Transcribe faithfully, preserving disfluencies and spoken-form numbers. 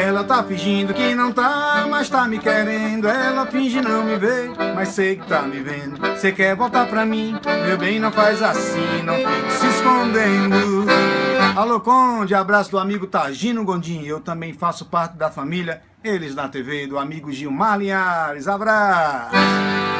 Ela tá fingindo que não tá, mas tá me querendo. Ela finge não me ver, mas sei que tá me vendo. Cê quer voltar pra mim? Meu bem, não faz assim, não fique se escondendo. Alô, Conde, abraço do amigo Tagino Gondim. Eu também faço parte da família Eles na T V, do amigo Gilmar Linhares. Abraço!